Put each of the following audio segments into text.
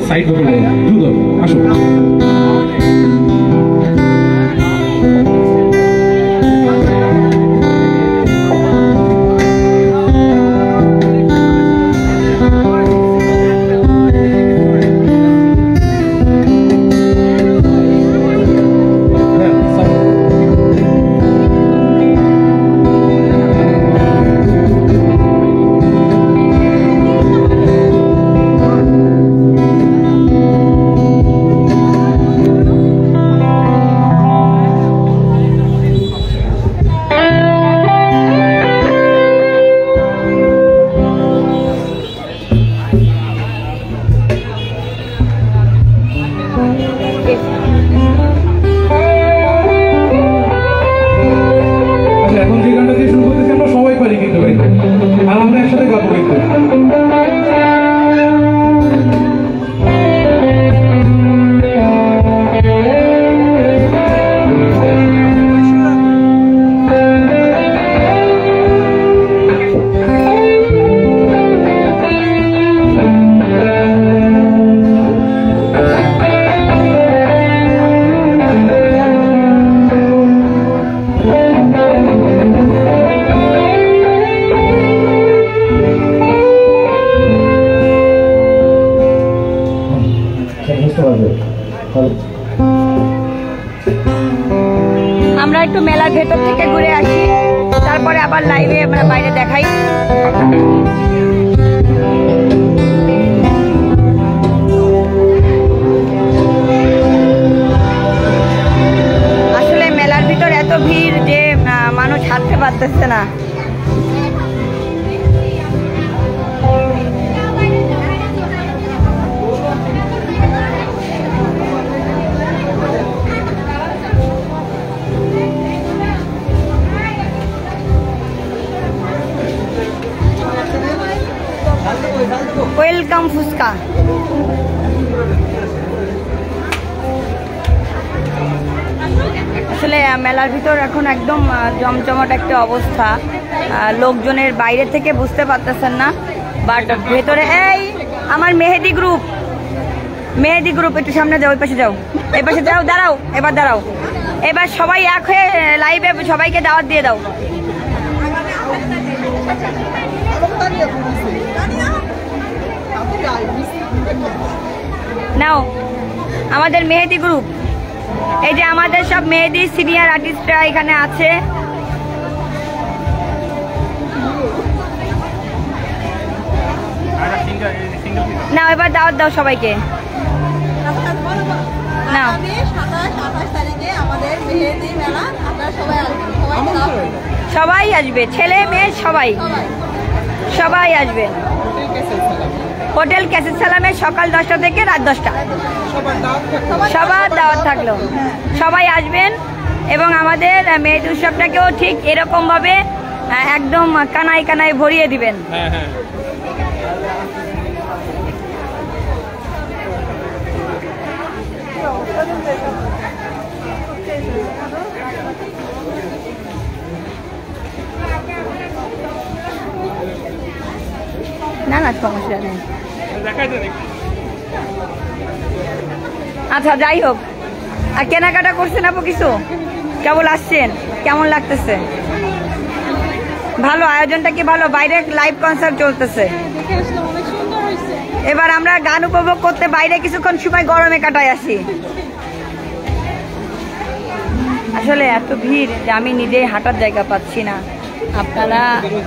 Side বলে দ্রুত আসো। আমরা একটু মেলার ভেতর থেকে ঘুরে আসি, তারপরে আবার লাইভে আমরা বাইরে দেখাই। আসলে মেলার ভিতর এত ভিড় যে মানুষ হাঁটতে পারতেছে না। ওয়েলকাম ফুচকা। আসলে মেলার ভিতর এখন একদম জমজমাট একটা অবস্থা, লোকজনের বাইরে থেকে বুঝতে পারতেছেন না, বাট ভেতরে এই আমার মেহেদি গ্রুপ একটু সামনে যাও, ওই পাশে যাও, এই পাশে যাও, দাঁড়াও, এবার দাঁড়াও, এবার সবাই এক হয়ে লাইভে সবাইকে দাওয়াত দিয়ে দাও। নাও আমাদের মেহেদি গ্রুপ, এই যে আমাদের সব মেহেদি সিনিয়র আর্টিস্টরা এখানে আছে। নাও এবার দাওয়াত দাও সবাইকে। নাও সবাই আসবে, ছেলে মেয়ে সবাই আসবে। হোটেল ক্যাসেট সালামে সকাল 10টা থেকে রাত 10টা সবার দাওয়াত থাকলো, সবাই আসবেন। এবং আমাদের মেহেদি উৎসবটাকেও ঠিক এরকম ভাবে একদম কানায় কানায় ভরিয়ে দিবেন। না না সমস্যা নেই। আচ্ছা যাই হোক, আর কেনাকাটা করছেন আপু কিছু? কেবল আসছেন, কেমন লাগতেছে? ভালো আয়োজনটা কি ভালো? বাইরে লাইভ কনসার্ট চলতেছে, এবার আমরা গান উপভোগ করতে বাইরে কিছুক্ষণ সময় গরমে কাটাই আসি। আসলে এত ভিড় যে আমি নিজেই হাঁটার জায়গা পাচ্ছি না। আপনারা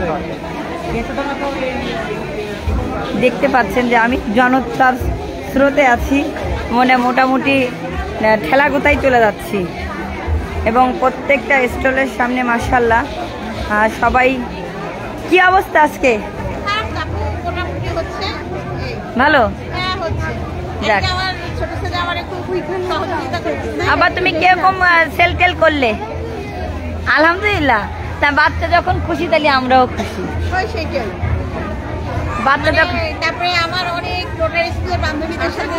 দেখতে পাচ্ছেন যে আমি জনতার স্রোতে আছি, মোটামুটি ঠেলা গোতায় চলে যাচ্ছি। এবং প্রত্যেকটা স্টলের সামনে মাশাআল্লাহ সবাই। কি অবস্থা আজকে? ভালো। যাক, আবার তুমি কিরকম সেল টেল করলে? আলহামদুলিল্লাহ। তা বাচ্চা যখন খুশি তাহলে আমরাও খুশি। বাচ্চা যখন তারপরে আমার অনেক রোটারি স্কুলের বান্ধবীদের সাথে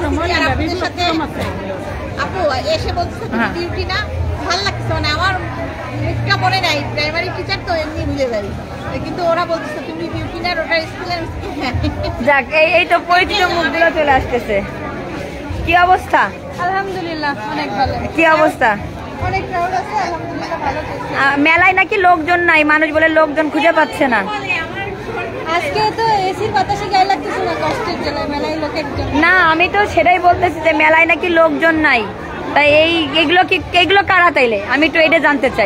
আপু এসে বলছে ডিউটি না, ভালো লাগছে। মানে আমার মুখটা মনে নাই, প্রাইমারি টিচার তো এমনি ভুলে যাই, কিন্তু ওরা বলছে তুমি ডিউটি না রোটারি স্কুলের। যাক, এই তো পরিচিত মুখগুলো চলে আসতেছে। কি অবস্থা? আলহামদুলিল্লাহ অনেক ভালো। কি অবস্থা? অনেক ক্রাউড আছে, আলহামদুলিল্লাহ ভালো চলছে। মেলায় নাকি লোকজন নাই, মানুষ বলে লোকজন খুঁজে পাচ্ছে না। আজকে তো এসির বাতাসে গায়ে লাগতেছে না, কষ্টের জেলায় মেলায় লোকের জন্য। না, আমি তো সেটাই বলতেছি যে মেলায় নাকি লোকজন নাই, তাই এগুলো কারা তাইলে আমি একটু এটা জানতে চাই।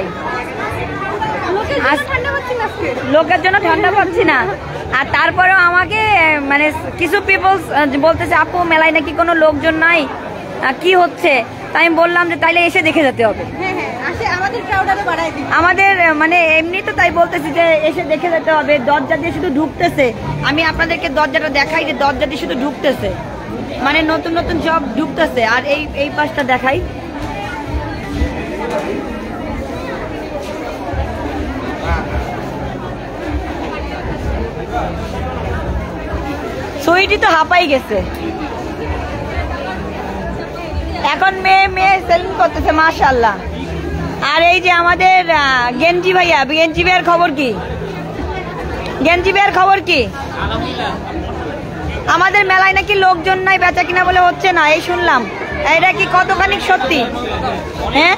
লোকের জন্য ঠান্ডা পাচ্ছি না। আর তারপরেও আমাকে মানে কিছু পিপলস বলতেছে আপু মেলায় নাকি কোনো লোকজন নাই, কি হচ্ছে? তাই আমি বললাম যে তাইলে এসে দেখে যেতে হবে। আমাদের মানে এমনি তো তাই বলতেছি যে এসে দেখে যেতে হবে। দরজা দিয়ে শুধু ঢুকতেছে, আমি আপনাদেরকে দরজাটা দেখাই যে দরজা দিয়ে শুধু ঢুকতেছে, মানে নতুন নতুন সব ঢুকতেছে। আর এই পাশটা দেখাই, সুইটি তো হাঁপাই গেছে। এখন মেয়ে সেলিং করতেছে মাশাআল্লাহ। আর এই যে আমাদের গেঞ্জি ভাইয়া, গেঞ্জি ভাইয়ের খবর কি? গেঞ্জি ভাইয়ের খবর কি? আমাদের মেলায় নাকি লোকজন নাই, বেচা কিনা বলে হচ্ছে না, এই শুনলাম। এটা কি কতখানি সত্যি? হ্যাঁ,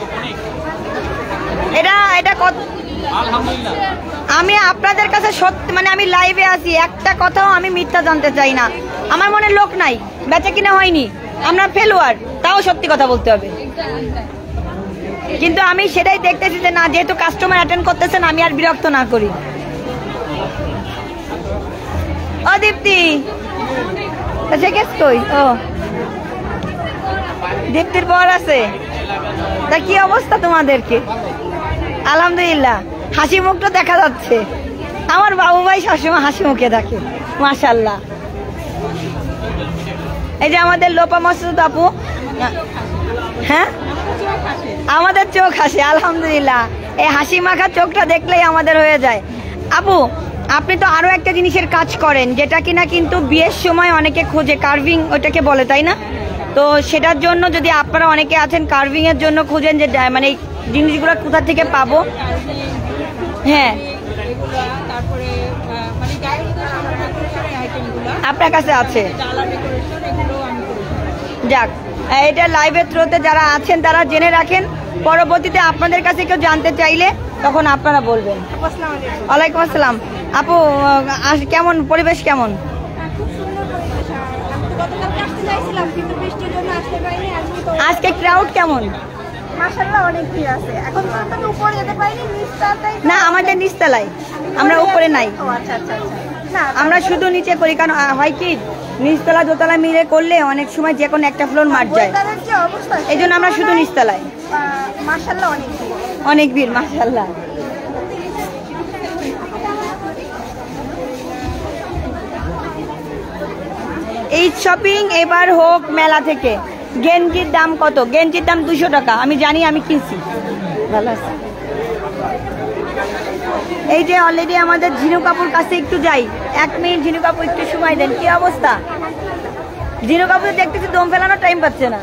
এটা কত? আমি আপনাদের কাছে সত্যি মানে আমি লাইভে আছি, একটা কথাও আমি মিথ্যা জানতে চাই না। আমার মনে লোক নাই, বেচা কিনা হয়নি, আমরা ফেলোয়ার, তাও সত্যি কথা বলতে হবে। কিন্তু আমি সেটাই দেখতেছি যে না, যেহেতু কাস্টমার অ্যাটেন্ড করতেছেন আমি আর বিরক্ত না করি। ও দীপ্তি, ও দীপ্তির পর আছে, তা কি অবস্থা তোমাদেরকে? আলহামদুলিল্লাহ, হাসি মুখটা দেখা যাচ্ছে। আমার বাবু ভাই সবসময় হাসি মুখে থাকে মাশাআল্লাহ। এই যে আমাদের লোপা মাসুদ আপু, হ্যাঁ আমাদের চোখ হাসে আলহামদুলিল্লাহ। এই হাসি মাখা চোখটা দেখলেই আমাদের হয়ে যায়। আপু আপনি তো আরো একটা জিনিসের কাজ করেন, যেটা কিনা কিন্তু বিয়ের সময় অনেকে খোঁজে, কার্ভিং ওটাকে বলে, তাই না? তো সেটার জন্য যদি আপনারা অনেকে আছেন কার্ভিং এর জন্য খুঁজেন যে মানে এই জিনিসগুলো কোথা থেকে পাবো? হ্যাঁ, আপনার কাছে আছে। যাক, এটা লাইভের থ্রুতে যারা আছেন তারা জেনে রাখেন, পরবর্তীতে আপনাদের কাছে কেউ জানতে চাইলে তখন আপনারা বলবেন। ওয়ালাইকুম আসসালাম। আপু কেমন পরিবেশ, কেমন? আজকে ক্রাউড কেমন? না, আমাদের নিচতলায়, আমরা উপরে নাই। আমরা শুধু নিচে করি, কারণ হয় কি নিচতলা দোতলা মিলে করলে অনেক সময় যে কোনো একটা ফ্লোর মার যায়, এই জন্য আমরা শুধু নিচতলায়। অনেক ভিড় মাশাআল্লাহ। এই শপিং এবার হোক মেলা থেকে। গেঞ্জির দাম কত? গেঞ্জির দাম 200 টাকা, আমি জানি, আমি কিনছি। ভালো আছে। এই যে অলরেডি আমাদের ঝিনু কাপুর কাছে একটু যাই, 1 মিনিট ঝিনু কাপুর একটু সময় দেন। কি অবস্থা? ঝিনু কাপুর দেখতেছি দম ফেলানোর টাইম পাচ্ছে না,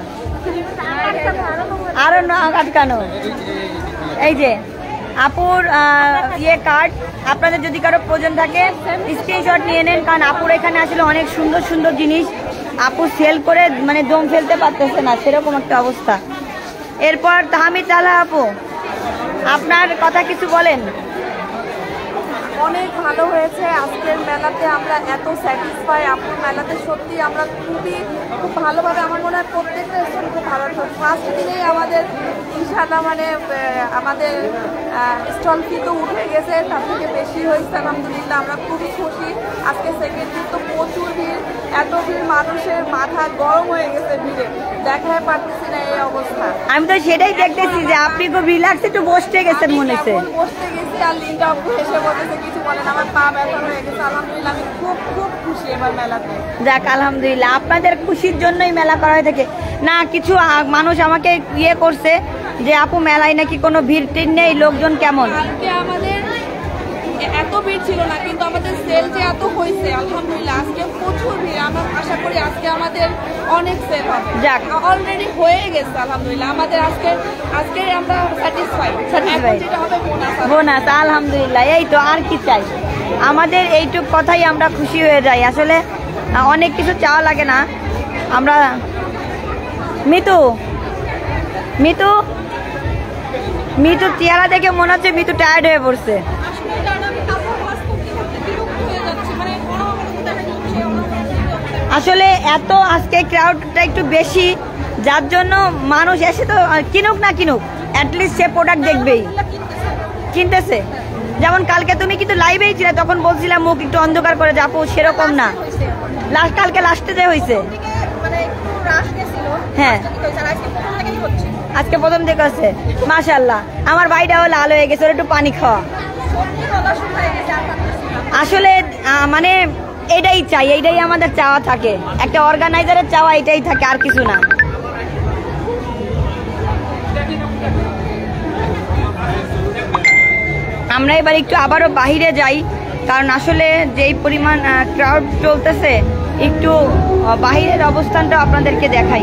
আরো না আটকানো। এই যে আপুর কার্ড, আপনাদের যদি কারো প্রয়োজন থাকে স্ক্রিনশট নিয়ে নেন, কারণ আপুর এখানে আসলে অনেক সুন্দর সুন্দর জিনিস আপু সেল করে মানে দম ফেলতে পারতেছে না, সেরকম একটা অবস্থা। এরপর তাহমিদ আলা আপু, আপনার কথা কিছু বলেন। অনেক ভালো হয়েছে আজকের মেলাতে, আমরা এত স্যাটিসফাই। আপুর মেলাতে সত্যি আমরা খুব ভালোভাবে, আমার মনে হয় প্রত্যেকটা স্টল খুব ভালো। ফার্স্ট দিনেই আমাদের ইনশাআল্লাহ মানে আমাদের স্টল ফি তো উঠে গেছে, তার থেকে বেশি হয়েছে আলহামদুলিল্লাহ, আমরা খুবই খুশি। আজকে সেকেন্ড দিন তো প্রচুর ভিড়, এত ভিড় মানুষের মাথা গরম হয়ে গেছে ভিড়ে, দেখাই পারতেছি না এই অবস্থা। আমি তো সেটাই দেখতেছি যে আপনি খুব রিল্যাক্স একটু বসতে গেছেন মনে হচ্ছে। বসতে গেছি আর লিনটা আপু এসে বলতেছে কিছু বলেন, আমার পা ব্যথা হয়ে গেছে। আলহামদুলিল্লাহ আমি খুব খুব খুশি এবার মেলাতে। যাক আলহামদুলিল্লাহ, আপনাদের খুশির জন্যই মেলা করা হয়ে থাকে না। কিছু মানুষ আমাকে করছে যে আপু মেলায় নাকি কোনো ভিড় টিড় নেই, লোকজন কেমন? আজকে আমাদের এত ভিড় ছিল না, কিন্তু আমাদের সেল যে এত হয়েছে আলহামদুলিল্লাহ, আজকে প্রচুর ভিড়। আমরা আশা করি আজকে আমাদের অনেক সেল হবে। যাক, অলরেডি হয়ে গেছে আলহামদুলিল্লাহ, আমাদের আজকে আমরা স্যাটিসফাইড। যেটা হবে বোনাস আলহামদুলিল্লাহ। এই তো, আর কি চাই? আমাদের এইটুক কথাই আমরা খুশি হয়ে যাই। আসলে অনেক কিছু চাওয়া লাগে না, আমরা মিতু মিতু মিতু চেহারা দেখে মনে হচ্ছে মিতু টায়ার্ড হয়ে পড়ছে। আসলে এত আজকে ক্রাউডটা একটু বেশি, যার জন্য মানুষ এসে তো কিনুক না কিনুক অ্যাটলিস্ট সে প্রোডাক্ট দেখবেই, কিনতেছে। যেমন কালকে তুমি কিন্তু লাইভেই ছিলে, তখন বলছিলাম মুখ একটু অন্ধকার করে যাবো, সেরকম না। কালকে লাস্টে যে হয়েছে, হ্যাঁ আজকে প্রথম থেকে হচ্ছে। মাশাআল্লাহ, আমার ভাইটাও লাল হয়ে গেছে, ওর একটু পানি খাওয়া। আসলে মানে এটাই চাই, এইটাই আমাদের চাওয়া থাকে, একটা অর্গানাইজারের চাওয়া এটাই থাকে, আর কিছু না। আমরা এবার একটু আবারও বাহিরে যাই, কারণ আসলে যেই পরিমাণ ক্রাউড চলতেছে, একটু বাহিরের অবস্থানটা আপনাদেরকে দেখাই।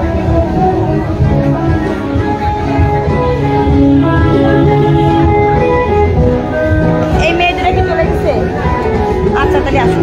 এই মেয়েদের কি চলে গেছে? আচ্ছা তাহলে আসুন।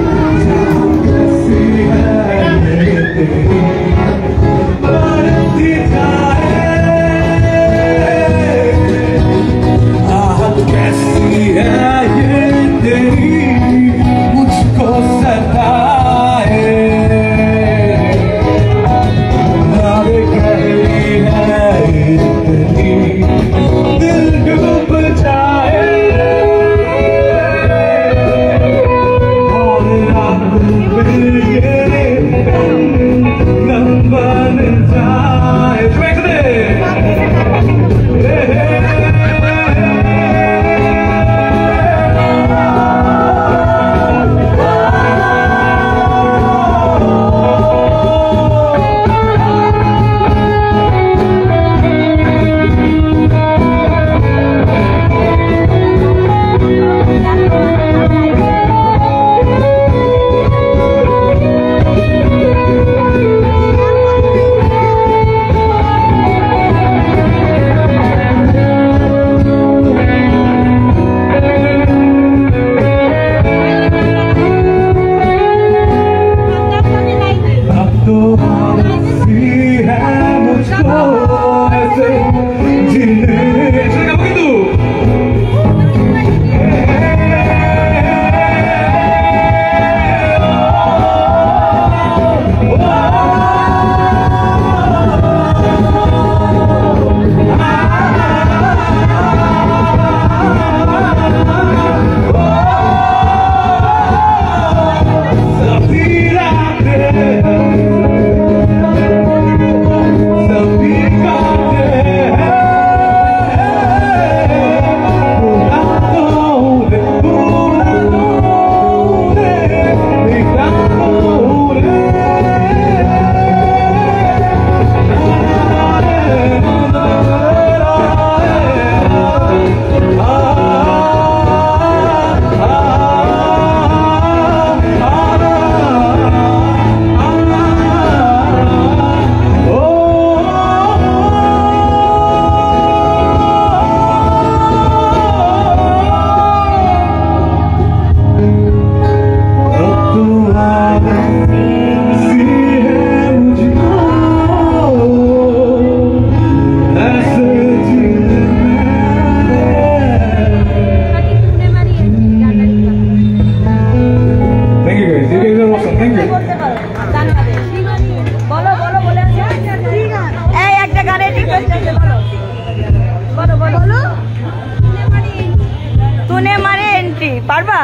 পারবা?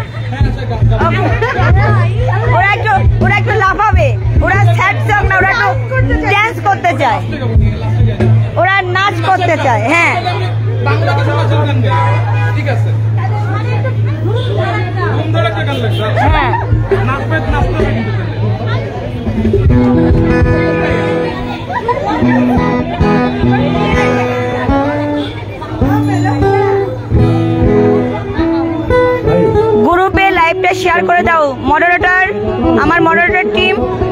ওরা একটু লাফাবে, ওরা স্যাড সং না, ওরা একটু ড্যান্স করতে চায়, ওরা নাচ করতে চায়। হ্যাঁ হ্যাঁ গ্রুপে লাইভটা শেয়ার করে দাও মডারেটর, আমার মডারেটর টিম।